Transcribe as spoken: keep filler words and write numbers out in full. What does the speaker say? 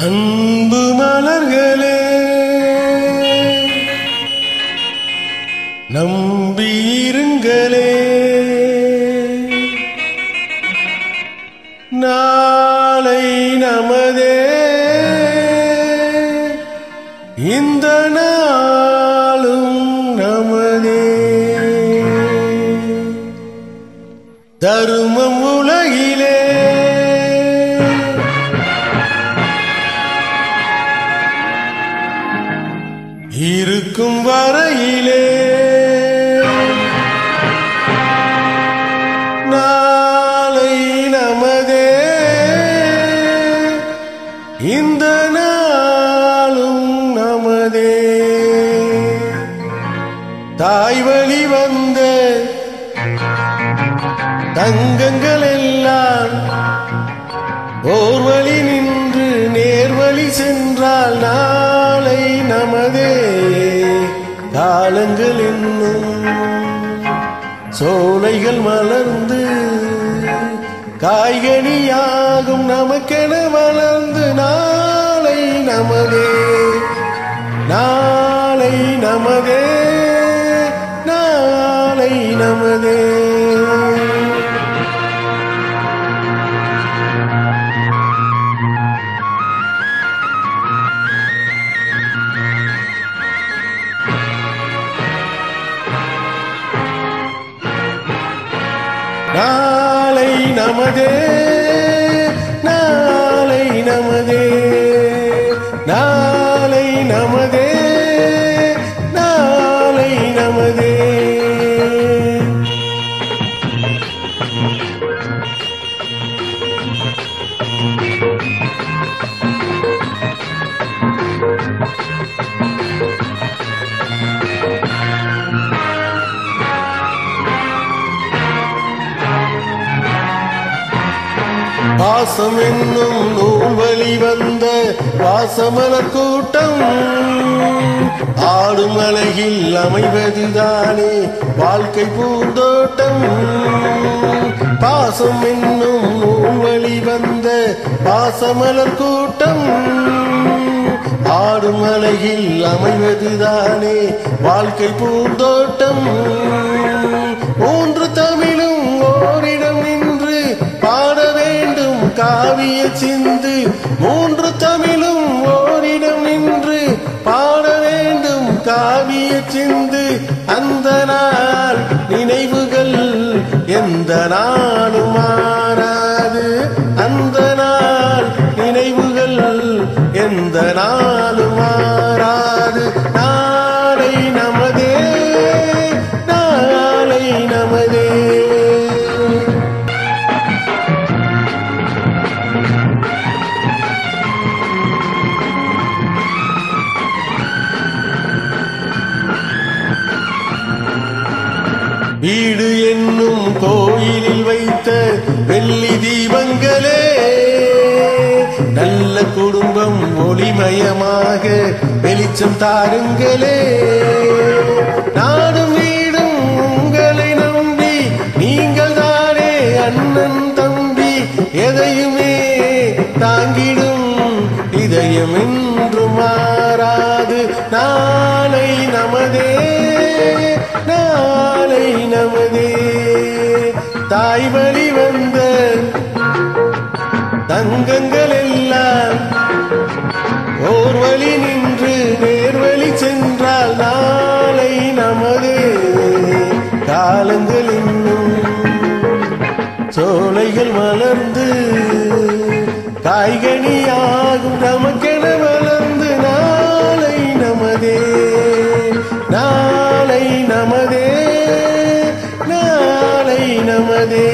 அன்பு மலர்களே நம்பியிருங்களே, நாளை நமதே, இந்த நாளும் நமதே. தருமம் உலகிலே இருக்கும் வரையிலே நாளை நமதே, இந்த நாளும் நமதே. தாய் வழி வந்த தங்கங்கள் எல்லாம் ஓர் வழி நின்று நேர்வழி சென்றால் நாளை நமதே. காலங்கள் இன்னும் சோலைகள் மலர்ந்து காய்கனியாகும் நமக்கென வளர்ந்து நாளை நமதே, நாளை நமதே, நாளை நமதே. நாளை நமதே, நாளை நமதே, நாளை நமதே, நாளை நமதே. பாசம் என்னும் நூல் வழி வந்த வாசமலர் கூட்டம் ஆடும் அழகில் அமைவதுதானே வாழ்க்கை பூந்தோட்டம். பாசம் என்னும் நூல் வழி வந்த வாசமலர் கூட்டம் ஆடும் அழகில் அமைவதுதானே வாழ்க்கை பூந்தோட்டம். மூன்று தமிழும் ஓரிடம் நின்று பாட வேண்டும் காவிய சிந்து, மூன்று தமிழும் ஓரிடம் நின்று பாட வேண்டும் காவிய சிந்து. அந்த நாள் நினைவுகள் எந்த நாளும் மாறாது, அந்த நாள் நினைவுகள் எந்த நாளும் மாறாது. நாளை நமதே, நாளை நமதே. வீடு என்னும் கோயிலில் வைத்த வெள்ளி தீபங்களே, நல்ல குடும்பம் ஒளிமயமாக வெளிச்சம் தாருங்களே. நாடும் வீடும் உங்களை நம்பி நீங்கள் தானே அண்ணன் தம்பி, எதையுமே தாங்கிடும் இதயம் என்றும் மாறாது. நாளை நமதே, நாளை நமதே. தாய் வழி வந்த தங்கங்கள் எல்லாம் ஓர் வழி நின்று நேர்வழி சென்றால் நாளை நமதே. காலங்கள் இன்னும் சோலைகள் மலர்ந்து காய்கனியாகும் நமக்கென வளர்ந்து நாளை நமதே, நாளை நமதே, நாளை நமதே.